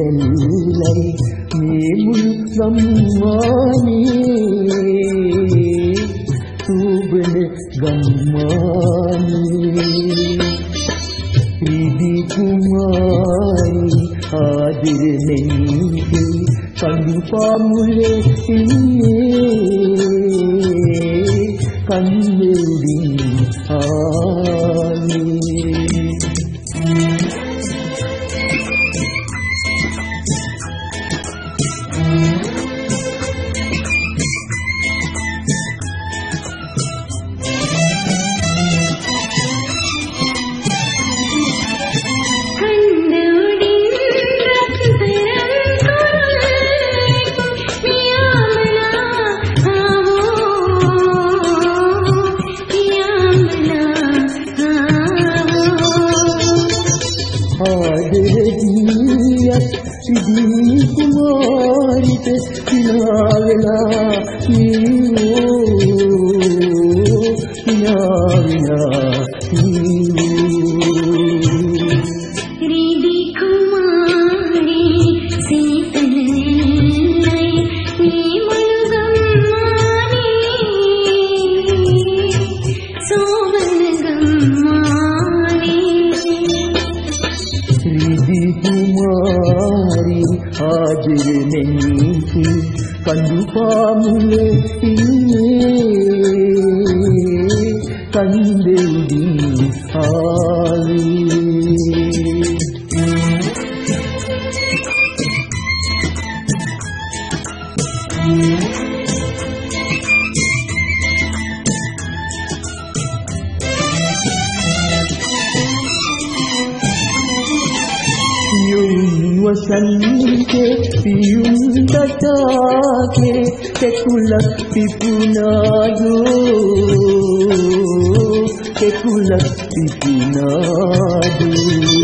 එල්ලයි මේ මුළු ගම්මානේ සුබන ගම්මානේ රිදි කුමාරි ආදරෙන් කඳු පාමුලේ ඉන්නේ කන්දෙන් ආනේ රිදි කුමාරිට හිනාවෙලා රිදි කුමාරි සීතලයි මේ මුළු ගම්මානේ සෝවන ගම්මානේ රිදි කුමාරි ආදරෙන් කඳු පාමුලේ ඉන්නේ කන්දෙන් ආවේ वसंते पियुं तटाके केकुलक पिपुनादो केकुलक पिपुनादो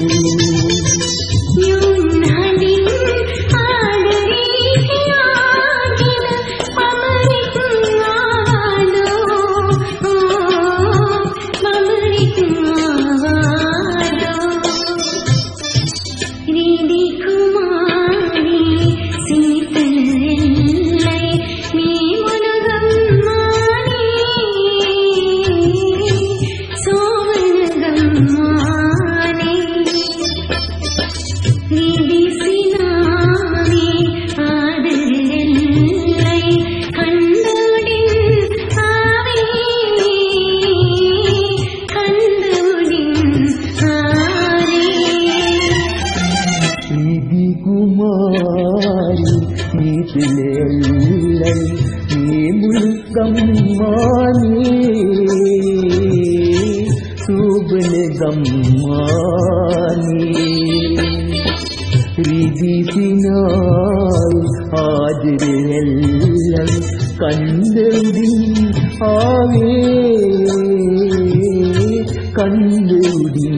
සුබන ගම්මානේ රිදි සිනායි ආදරෙල්ලයි කන්දෙන් ආවේ කන්දෙන්